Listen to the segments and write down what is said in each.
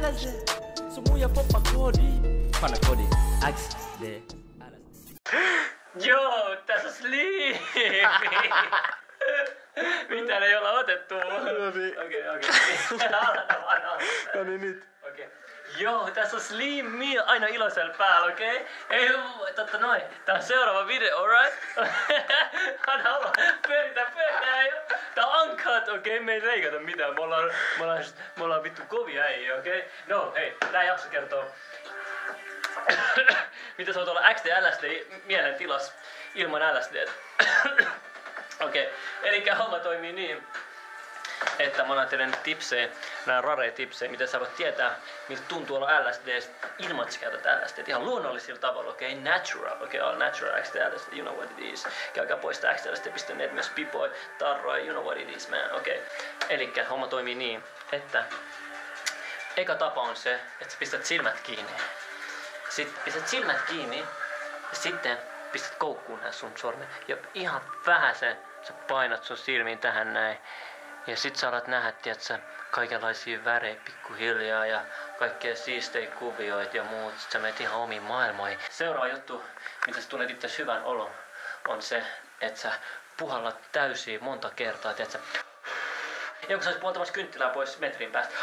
LSD. Sun muija poppa koodi. Panna koodi XD. Joo, tässä on Sleepy! Mitä ei olla otettu? Okei. No niin nyt. Okei. Joo, tässä on Sleepy aina iloisella päällä, okei? Ei, totta noin. Tää on seuraava video, alright? Anna olla. Pyöritään. Tää on uncut, okei? Me ei leikata mitään. Me ollaan vittu kovia äijä, okei? No, hei, tää jakso kertoo. Mitä sä oot olla XD LSD mielentilas ilman LSD? Okei, elikkä homma toimii niin, että mä annan teille nyt tipsejä, nää rare-tipsejä, miten sä voit tietää, miltä tuntuu olla LSD ilman, että sä käytät LSD. Ihan luonnollisilla tavalla, okei? Natural, okei? All natural XD LSD, you know what it is. Käykää poistaa xdlsd.net, myös pipoi, tarroi, you know what it is, man, okei? Elikkä homma toimii niin, että eka tapa on se, että sä pistät silmät kiinni. Sitten pistät silmät kiinni ja sitten pistät koukkuun nää sun sormen. Ja ihan vähäsen sä painat sun silmiin tähän näin. Ja sit sä alat nähdä, tiiätsä, kaikenlaisia värejä pikkuhiljaa ja kaikkea siistejä kuvioita ja muut. Sit sä menet ihan omiin maailmoihin. Seuraava juttu, mitä sä tunnet itse hyvän olon, on se, että sä puhallat täysiin monta kertaa, tiiätsä. Ja kun sä olis puhaltamassa kynttilää pois metrin päästä.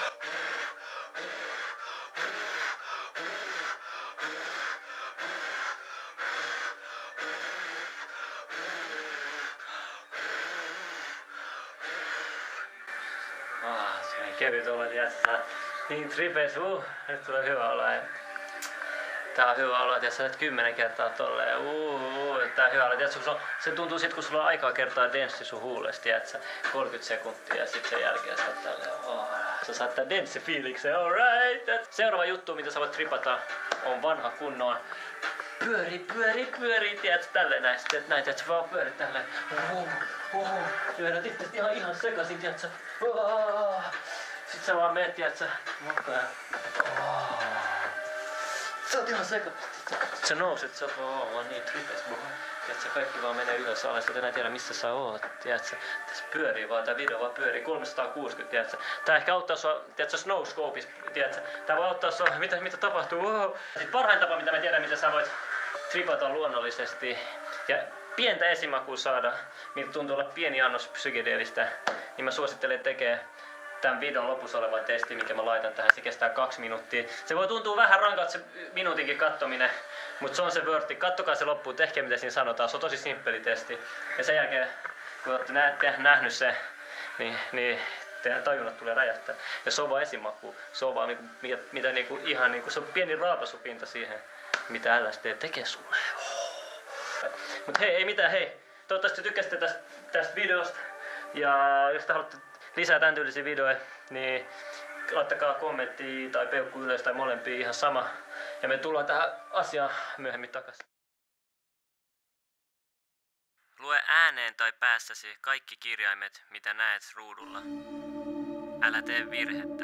Kevyt olla, tiiätsä, niin tripes, nyt tulee hyvä olla. Tää on hyvä olla, tiiätsä, nyt 10 kertaa tolleen, tää on hyvä olla, tiiätsä, se tuntuu sit, kun sulla on aikaa kertaa denssi sun huulesta, tiiätsä, 30 sekuntia ja sit sen jälkeen sä oot tälleen, sä saat tää denssi-fiiliksen, alright. Seuraava juttu, mitä sä voit tripata, on vanha kunnon pyöri, tiiätsä, tälleen näin, sit näin, tiiätsä, vaan pyörit tälleen, ja vedät itse ihan sekasin, tiiätsä, sit sä vaan meet, tiiätsä, mukaan. Sä oot ihan seka. Sä nouset, sä oot niin tripes, tiiätsä, kaikki vaan menee ylös alas, et enää tiedä missä sä oot, tiiätsä. Tässä pyörii vaan, tää video vaan pyörii, 360, tiiätsä. Tää ehkä auttaa sua, tiiätsä, Snowscopeis, tiiätsä. Tää voi auttaa sua, mitä tapahtuu, Sit parhain tapa, mitä mä tiedän, miten sä voit tripata luonnollisesti ja pientä esimakua saada, miltä tuntuu olla pieni annos psykedeellistä, niin mä suosittelen tekee tämän videon lopussa olevan testi, minkä mä laitan tähän. Se kestää 2 minuuttia. Se voi tuntua vähän rankalta se minuutinkin kattominen, mutta se on se vörtti. Kattokaa se loppuun, tehkää mitä siinä sanotaan. Se on tosi simppeli testi. Ja sen jälkeen, kun olette nähnyt se, niin teidän tajunnat tulee räjähtää. Ja se on vaan esimaku. Se on vaan mitä ihan se on pieni raapasupinta siihen, mitä LSD tekee sulle. Mut hei, ei mitään, hei. Toivottavasti tykkäsitte tästä videosta. Ja jos te haluatte lisää tämän tyylisiä videoja, niin laittakaa kommenttia tai peukku ylös tai molempia, ihan sama. Ja me tullaan tähän asiaan myöhemmin takaisin. Lue ääneen tai päässäsi kaikki kirjaimet, mitä näet ruudulla. Älä tee virhettä.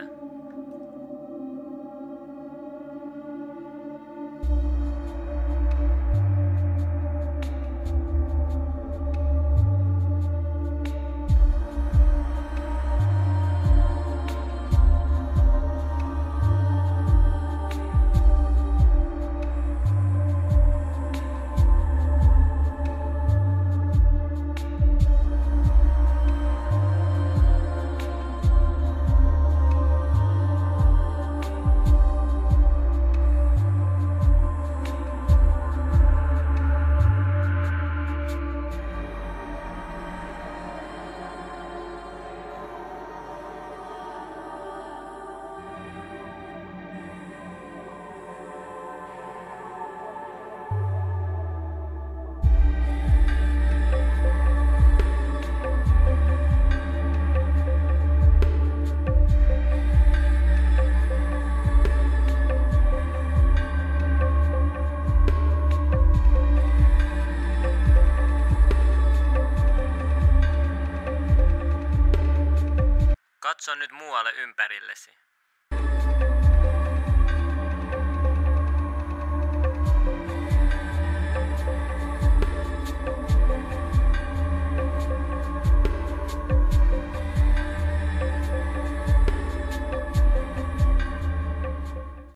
Katso nyt muualle ympärillesi.